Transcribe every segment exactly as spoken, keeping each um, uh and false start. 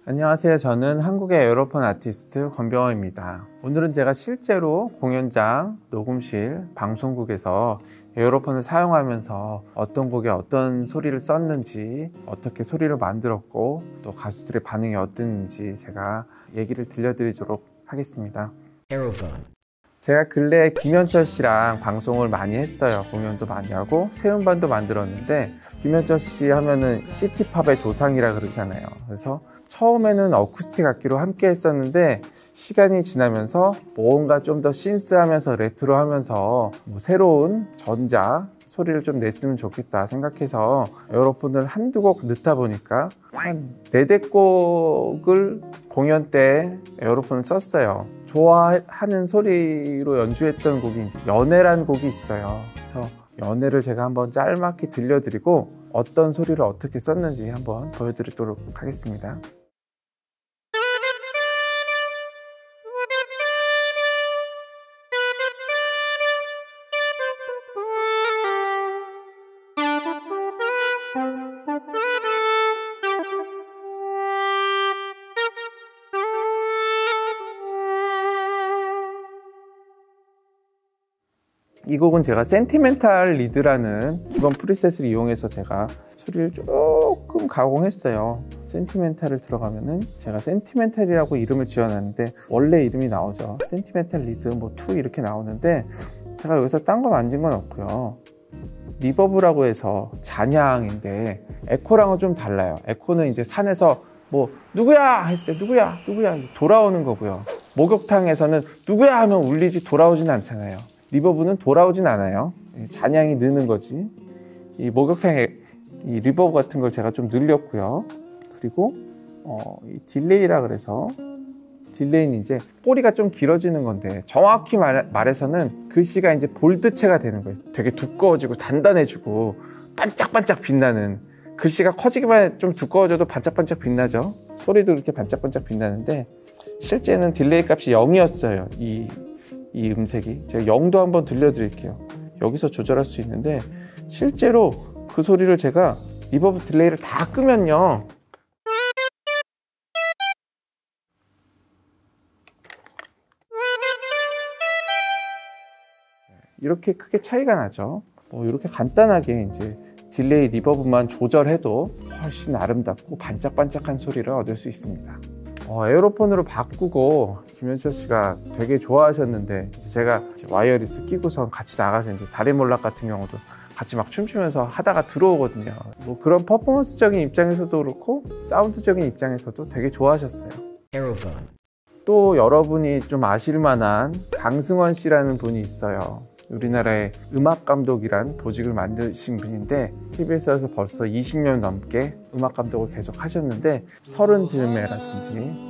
안녕하세요. 저는 한국의 에어로폰 아티스트 권병호입니다. 오늘은 제가 실제로 공연장, 녹음실, 방송국에서 에어로폰을 사용하면서 어떤 곡에 어떤 소리를 썼는지, 어떻게 소리를 만들었고 또 가수들의 반응이 어땠는지 제가 얘기를 들려드리도록 하겠습니다. 에어로폰. 제가 근래에 김현철 씨랑 방송을 많이 했어요. 공연도 많이 하고 새 음반도 만들었는데, 김현철 씨 하면은 시티팝의 조상이라 그러잖아요. 그래서 처음에는 어쿠스틱 악기로 함께 했었는데 시간이 지나면서 뭔가 좀 더 신스하면서 레트로하면서 뭐 새로운 전자 소리를 좀 냈으면 좋겠다 생각해서 에어로폰을 한두 곡 넣다 보니까 한 네댓 곡을 공연 때 에어로폰을 썼어요. 좋아하는 소리로 연주했던 곡이 연애란 곡이 있어요. 그래서 연애를 제가 한번 짤막히 들려드리고 어떤 소리를 어떻게 썼는지 한번 보여드리도록 하겠습니다. 이 곡은 제가 센티멘탈 리드라는 기본 프리셋을 이용해서 제가 소리를 조금 가공했어요. 센티멘탈을 들어가면은 제가 센티멘탈이라고 이름을 지어놨는데 원래 이름이 나오죠. 센티멘탈 리드 뭐 투 이렇게 나오는데 제가 여기서 딴 거 만진 건 없고요. 리버브라고 해서 잔향인데 에코랑은 좀 달라요. 에코는 이제 산에서 뭐 누구야 했을 때 누구야 누구야 돌아오는 거고요. 목욕탕에서는 누구야 하면 울리지 돌아오진 않잖아요. 리버브는 돌아오진 않아요. 잔향이 느는 거지. 이 목욕탕에 이 리버브 같은 걸 제가 좀 늘렸고요. 그리고 어, 이 딜레이라 그래서 딜레이는 이제 꼬리가 좀 길어지는 건데 정확히 말, 말해서는 글씨가 이제 볼드체가 되는 거예요. 되게 두꺼워지고 단단해지고 반짝반짝 빛나는, 글씨가 커지기만 해 좀 두꺼워져도 반짝반짝 빛나죠. 소리도 이렇게 반짝반짝 빛나는데 실제는 딜레이 값이 영이었어요. 이 이 음색이. 제가 영도 한번 들려드릴게요. 여기서 조절할 수 있는데 실제로 그 소리를 제가 리버브 딜레이를 다 끄면요, 이렇게 크게 차이가 나죠. 뭐 이렇게 간단하게 이제 딜레이 리버브만 조절해도 훨씬 아름답고 반짝반짝한 소리를 얻을 수 있습니다. 어, 에어로폰으로 바꾸고 김현철 씨가 되게 좋아하셨는데 제가 와이어리스 끼고선 같이 나가서 이제 다리몰락 같은 경우도 같이 막 춤추면서 하다가 들어오거든요. 뭐 그런 퍼포먼스적인 입장에서도 그렇고 사운드적인 입장에서도 되게 좋아하셨어요. 에어로폰. 또 여러분이 좀 아실 만한 강승원 씨라는 분이 있어요. 우리나라의 음악감독이란 보직을 만드신 분인데 케이비에스에서 벌써 이십 년 넘게 음악감독을 계속 하셨는데 서른 즈음에라든지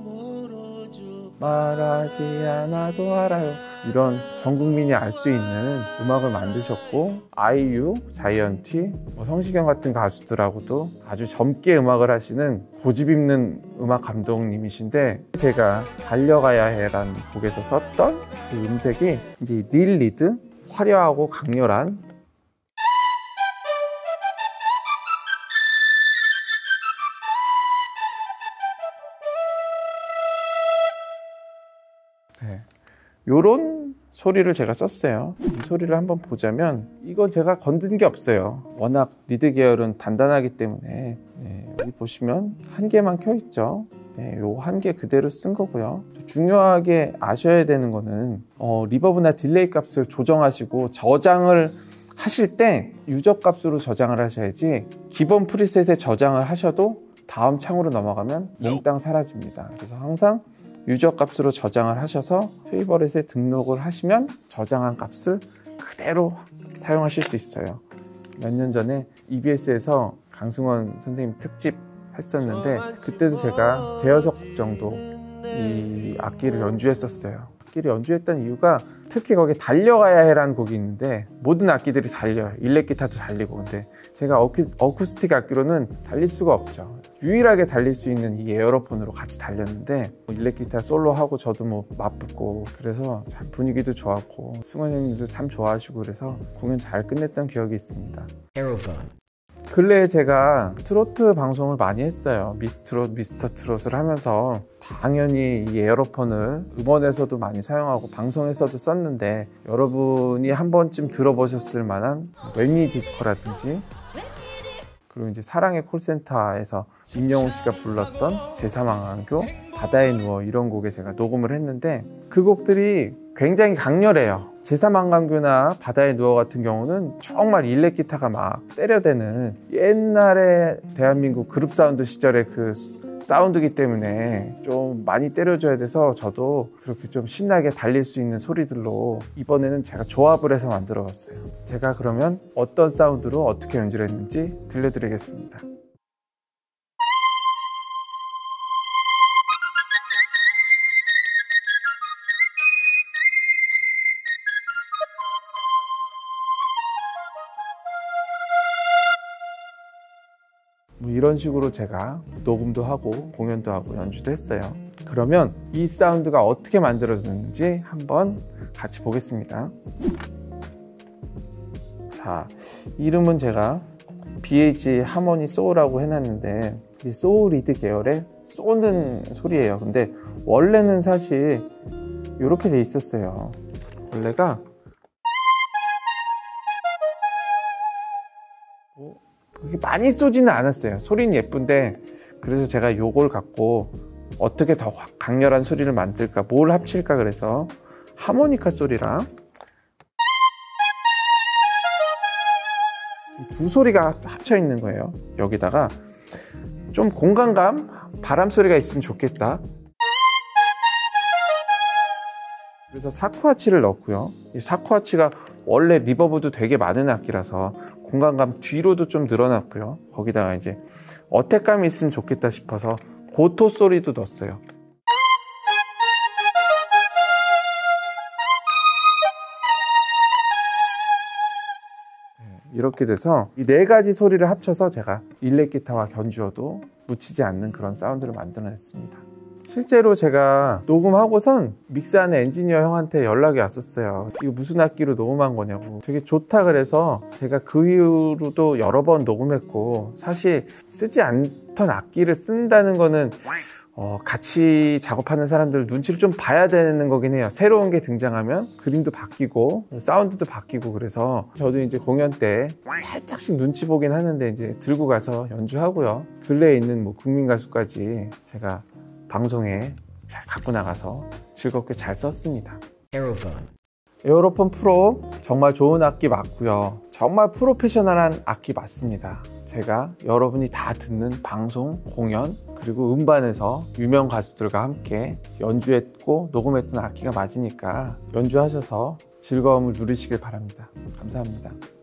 말하지 않아도 알아요 이런 전 국민이 알 수 있는 음악을 만드셨고, 아이유, 자이언티, 뭐 성시경 같은 가수들하고도 아주 젊게 음악을 하시는 고집 있는 음악 감독님이신데 제가 달려가야 해라는 곡에서 썼던 그 음색이 이제 릴 리드, 화려하고 강렬한 네. 요런 소리를 제가 썼어요. 이 소리를 한번 보자면 이건 제가 건든 게 없어요. 워낙 리드 계열은 단단하기 때문에. 네, 여기 보시면 한 개만 켜 있죠. 네, 요 한 개 그대로 쓴 거고요. 중요하게 아셔야 되는 거는 어, 리버브나 딜레이 값을 조정하시고 저장을 하실 때 유저 값으로 저장을 하셔야지 기본 프리셋에 저장을 하셔도 다음 창으로 넘어가면 몽땅 사라집니다. 그래서 항상 유저 값으로 저장을 하셔서 페이버릿에 등록을 하시면 저장한 값을 그대로 사용하실 수 있어요. 몇 년 전에 이비에스에서 강승원 선생님 특집 했었는데 그때도 제가 대여섯 곡 정도 이 악기를 연주했었어요. 악기를 연주했던 이유가 특히 거기에 달려가야 해라는 곡이 있는데 모든 악기들이 달려요. 일렉 기타도 달리고. 근데 제가 어쿠, 어쿠스틱 악기로는 달릴 수가 없죠. 유일하게 달릴 수 있는 이 에어로폰으로 같이 달렸는데 일렉 기타 솔로하고 저도 뭐 맞붙고 그래서 참 분위기도 좋았고 승원 형님도 참 좋아하시고 그래서 공연 잘 끝냈던 기억이 있습니다. 에어로폰. 근래에 제가 트로트 방송을 많이 했어요. 미스트롯, 미스터 트롯을 하면서 당연히 이 에어로폰을 음원에서도 많이 사용하고 방송에서도 썼는데, 여러분이 한 번쯤 들어보셨을 만한 웬니 디스코라든지, 그리고 이제 사랑의 콜센터에서 임영웅 씨가 불렀던 제삼항안교, 바다에 누워, 이런 곡에 제가 녹음을 했는데 그 곡들이 굉장히 강렬해요. 제삼항안교나 바다에 누워 같은 경우는 정말 일렉 기타가 막 때려대는 옛날에 대한민국 그룹 사운드 시절의 그 사운드기 때문에 좀 많이 때려줘야 돼서 저도 그렇게 좀 신나게 달릴 수 있는 소리들로 이번에는 제가 조합을 해서 만들어 봤어요. 제가 그러면 어떤 사운드로 어떻게 연주를 했는지 들려드리겠습니다. 뭐 이런 식으로 제가 녹음도 하고 공연도 하고 연주도 했어요. 그러면 이 사운드가 어떻게 만들어졌는지 한번 같이 보겠습니다. 자, 이름은 제가 비에이치 하모니 소우라고 해놨는데, 소우 리드 계열의 쏘는 소리예요. 근데 원래는 사실 이렇게 돼 있었어요. 원래가 그렇게 많이 쏘지는 않았어요. 소리는 예쁜데, 그래서 제가 요걸 갖고 어떻게 더 강렬한 소리를 만들까, 뭘 합칠까, 그래서 하모니카 소리랑 두 소리가 합쳐 있는 거예요. 여기다가 좀 공간감, 바람 소리가 있으면 좋겠다. 그래서 사쿠하치를 넣었고요. 이 사쿠하치가 원래 리버브도 되게 많은 악기라서 공간감 뒤로도 좀 늘어났고요. 거기다가 이제 어택감이 있으면 좋겠다 싶어서 고토 소리도 넣었어요. 이렇게 돼서 이 네 가지 소리를 합쳐서 제가 일렉 기타와 견주어도 묻히지 않는 그런 사운드를 만들어냈습니다. 실제로 제가 녹음하고선 믹스하는 엔지니어 형한테 연락이 왔었어요. 이거 무슨 악기로 녹음한 거냐고. 되게 좋다 그래서 제가 그 이후로도 여러 번 녹음했고, 사실 쓰지 않던 악기를 쓴다는 거는 어, 같이 작업하는 사람들 눈치를 좀 봐야 되는 거긴 해요. 새로운 게 등장하면 그림도 바뀌고 사운드도 바뀌고, 그래서 저도 이제 공연 때 살짝씩 눈치 보긴 하는데 이제 들고 가서 연주하고요. 근래에 있는 뭐 국민 가수까지 제가 방송에 잘 갖고 나가서 즐겁게 잘 썼습니다. 에어로폰. 에어로폰 프로 정말 좋은 악기 맞고요. 정말 프로페셔널한 악기 맞습니다. 제가 여러분이 다 듣는 방송, 공연, 그리고 음반에서 유명 가수들과 함께 연주했고 녹음했던 악기가 맞으니까 연주하셔서 즐거움을 누리시길 바랍니다. 감사합니다.